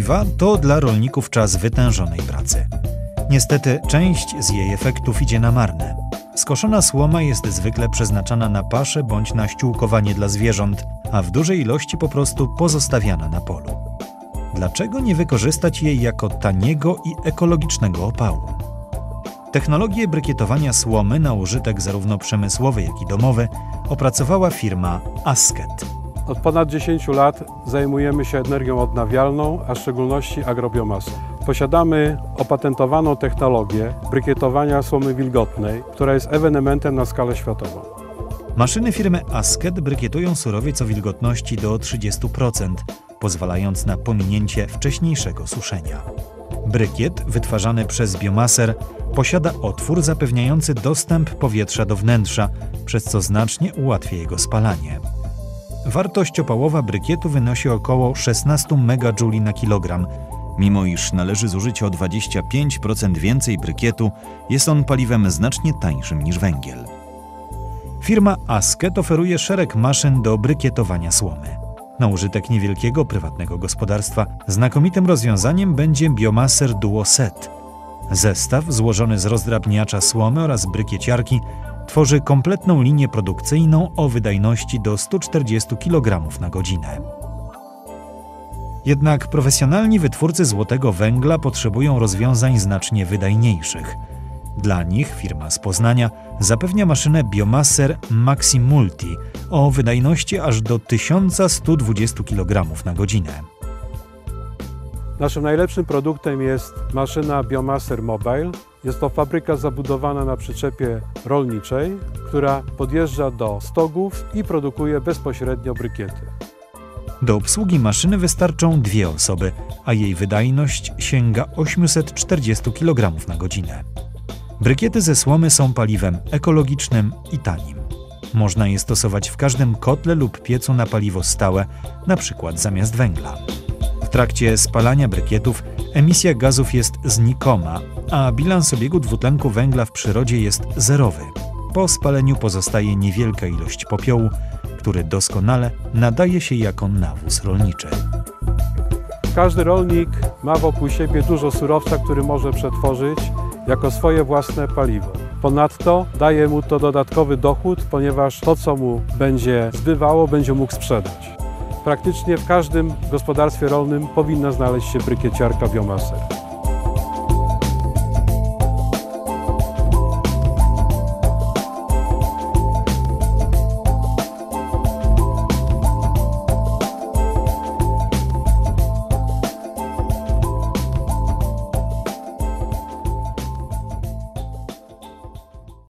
paliwa to dla rolników czas wytężonej pracy. Niestety część z jej efektów idzie na marne. Skoszona słoma jest zwykle przeznaczana na paszę bądź na ściółkowanie dla zwierząt, a w dużej ilości po prostu pozostawiana na polu. Dlaczego nie wykorzystać jej jako taniego i ekologicznego opału? Technologię brykietowania słomy na użytek zarówno przemysłowy, jak i domowy opracowała firma Asket. Od ponad 10 lat zajmujemy się energią odnawialną, a w szczególności agrobiomasą. Posiadamy opatentowaną technologię brykietowania słomy wilgotnej, która jest ewenementem na skalę światową. Maszyny firmy Asket brykietują surowiec o wilgotności do 30%, pozwalając na pominięcie wcześniejszego suszenia. Brykiet, wytwarzany przez biomaser, posiada otwór zapewniający dostęp powietrza do wnętrza, przez co znacznie ułatwia jego spalanie. Wartość opałowa brykietu wynosi około 16 MJ na kilogram. Mimo iż należy zużyć o 25% więcej brykietu, jest on paliwem znacznie tańszym niż węgiel. Firma Asket oferuje szereg maszyn do brykietowania słomy. Na użytek niewielkiego, prywatnego gospodarstwa znakomitym rozwiązaniem będzie Biomaser Duo Set. Zestaw złożony z rozdrabniacza słomy oraz brykieciarki tworzy kompletną linię produkcyjną o wydajności do 140 kg na godzinę. Jednak profesjonalni wytwórcy złotego węgla potrzebują rozwiązań znacznie wydajniejszych. Dla nich firma z Poznania zapewnia maszynę Biomaser Maxi Multi o wydajności aż do 1120 kg na godzinę. Naszym najlepszym produktem jest maszyna Biomaser Mobile. Jest to fabryka zabudowana na przyczepie rolniczej, która podjeżdża do stogów i produkuje bezpośrednio brykiety. Do obsługi maszyny wystarczą 2 osoby, a jej wydajność sięga 840 kg na godzinę. Brykiety ze słomy są paliwem ekologicznym i tanim. Można je stosować w każdym kotle lub piecu na paliwo stałe, np. zamiast węgla. W trakcie spalania brykietów emisja gazów jest znikoma, a bilans obiegu dwutlenku węgla w przyrodzie jest zerowy. Po spaleniu pozostaje niewielka ilość popiołu, który doskonale nadaje się jako nawóz rolniczy. Każdy rolnik ma wokół siebie dużo surowca, który może przetworzyć jako swoje własne paliwo. Ponadto daje mu to dodatkowy dochód, ponieważ to, co mu będzie zbywało, będzie mógł sprzedać. Praktycznie w każdym gospodarstwie rolnym powinna znaleźć się brykieciarka Biomaser.